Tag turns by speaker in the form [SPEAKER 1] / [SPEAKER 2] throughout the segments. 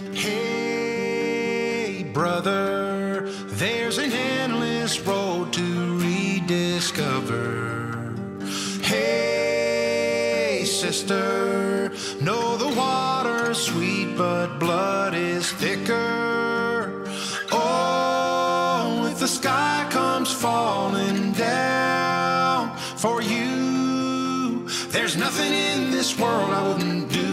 [SPEAKER 1] Hey, brother, there's an endless road to rediscover. Hey, sister, know the water's sweet, but blood is thicker. Oh, if the sky comes falling down for you, there's nothing in this world I wouldn't do.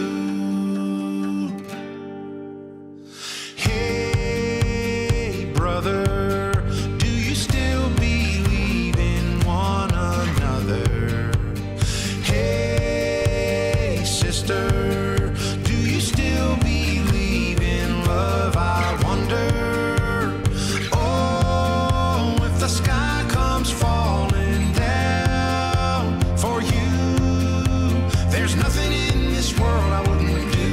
[SPEAKER 1] Hey, brother, do you still believe in one another? Hey, sister, do you still believe in love? I wonder. Oh, if the sky comes falling down for you, there's nothing in this world I wouldn't do.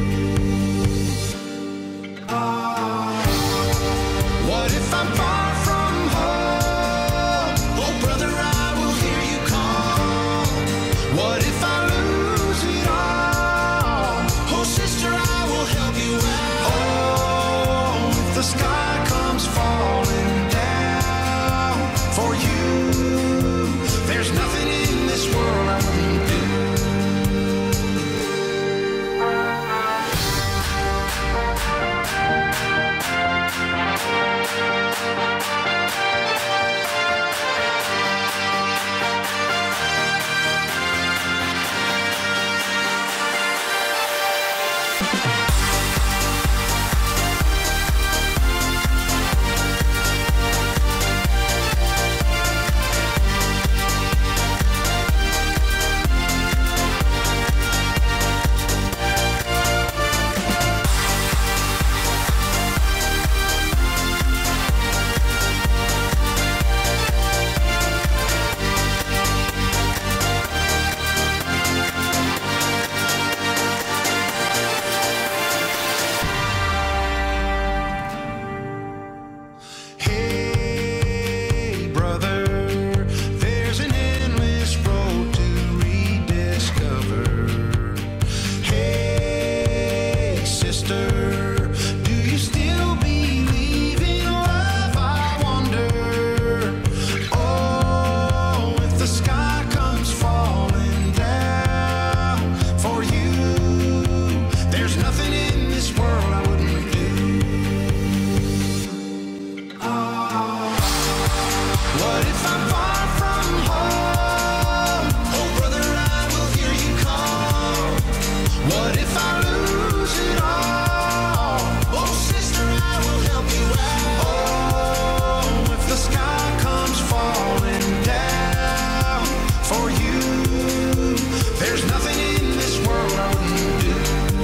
[SPEAKER 1] What if I'm far from home? Oh, brother, I will hear you call. What if I lose it all? Oh, sister, I will help you out. Oh, if the sky comes falling down for you, there's nothing in this world I wouldn't do. Hey, brother, there's an endless road to rediscover. Hey, sister, do you still believe in love? I wonder. Oh, if the sky comes falling down for you, there's nothing in this world I wouldn't do. What if I'm far from home? Oh, brother, I will hear you call. What if I lose it all? Oh, sister, I will help you out. Oh, if the sky comes falling down for you, there's nothing in this world I wouldn't do.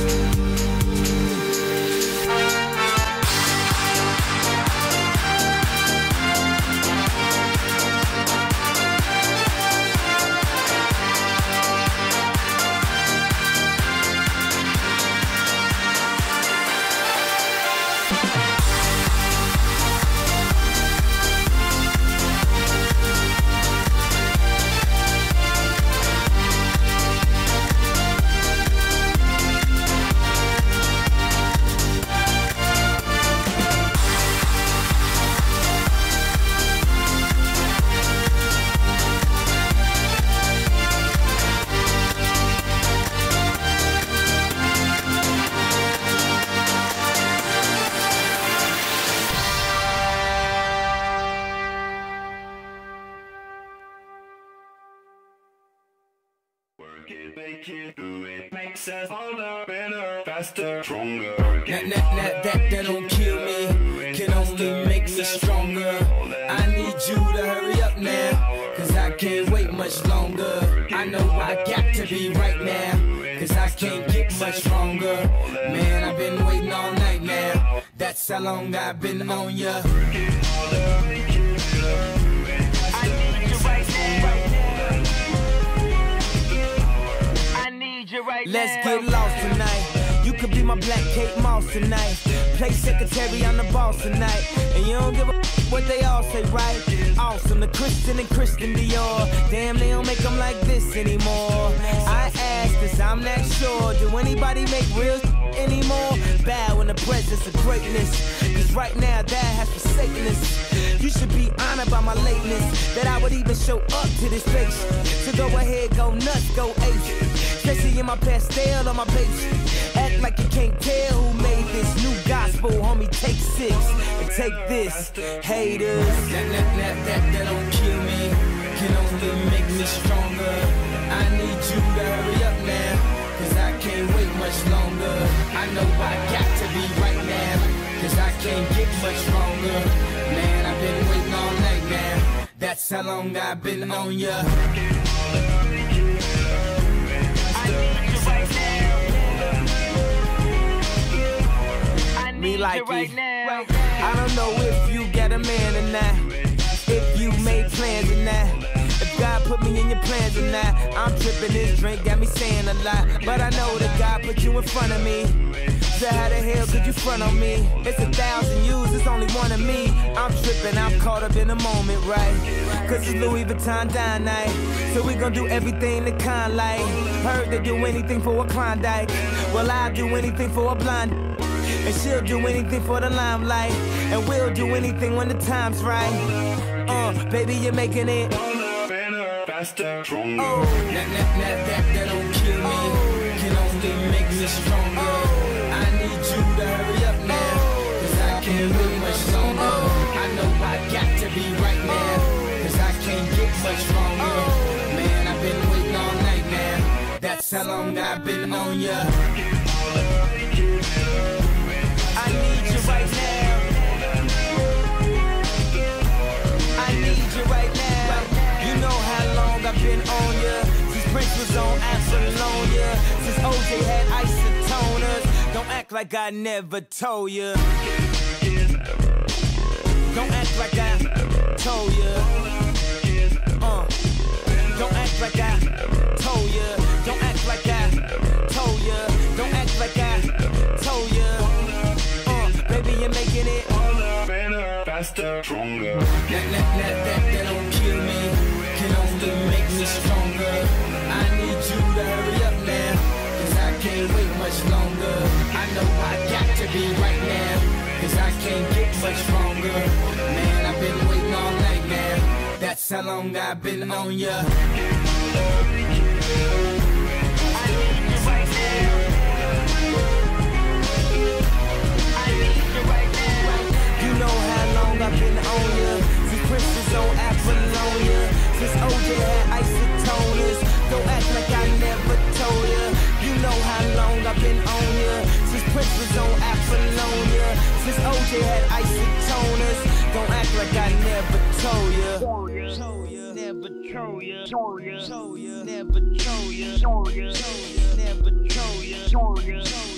[SPEAKER 2] Work it, make it, do it, makes us harder, better, faster, stronger.
[SPEAKER 3] That don't kill me, can only make me stronger. I need you to hurry up now, cause I can't wait much longer. I know I got to be right now, cause I can't get much stronger. Man, I've been waiting all night now, that's how long I've been on ya.
[SPEAKER 4] Right
[SPEAKER 3] Let's
[SPEAKER 4] now.
[SPEAKER 3] get lost tonight. You You could be my black Kate Moss tonight. Play secretary, I'm the boss tonight. And you don't give a what they all say, right? Awesome, the Christian and Christian Dior. Damn, they don't make them like this anymore. I ask, cause I'm not sure. Do anybody make real anymore? Bow in the presence of greatness. Cause right now that has forsaken us. You should be honored by my lateness, that I would even show up to this place. So go ahead, go nuts, go ape. Especially in my pastel on my page. Act like you can't tell who made this new gospel, homie. Take 6 and take this, haters. That don't kill me, can only make me stronger. I need you to hurry up now, cause I can't wait much longer. I know I got to be right now, cause I can't get much stronger. Man, I've been waiting all night now. That's how long I've been on ya. Me like it. I don't know if you got a man or not, if you made plans or not, if God put me in your plans or not. I'm tripping, this drink got me saying a lot, but I know that God put you in front of me. So how the hell could you front on me? It's 1,000 yous, it's only one of me. I'm tripping, I'm caught up in the moment, right? Cause it's Louis Vuitton dine night, so we gon' do everything the kind like. Heard they do anything for a Klondike, well I'll do anything for a blonde. And she'll do anything for the limelight, and we'll do anything when the time's right. Baby, you're making it
[SPEAKER 2] faster, stronger.
[SPEAKER 3] That don't kill me, can only make me stronger. I need you to hurry up now, cause I can't wait much longer. I know I got to be right now, cause I can't get much stronger. Man, I've been waiting all night now. That's how long I've been on ya. I need you right now. I need you right now. You know how long I've been on ya. Since Prince was on Apollonia, since OJ had isotoners. Don't act like I never told ya. Don't act like I told ya. Don't act like I told ya. Don't act like I told ya. Don't act like I told ya. Baby, you're making it
[SPEAKER 2] better, faster, stronger.
[SPEAKER 3] That don't kill me, can only make me stronger. I need you to hurry up now, cause I can't wait much longer. I know I got to be right now, cause I can't get much stronger. Man, I've been waiting all night now. That's how long I've been on ya. I need you right now. You know how long I've been on ya. Since Prince was on Apollonia, since OJ had isotoners. Don't act like I never told ya. You know how long I've been on ya. Since Prince was on Apollonia, since OJ had isotoners. Don't act like I never told ya. Never told ya. Never told ya. Never told ya.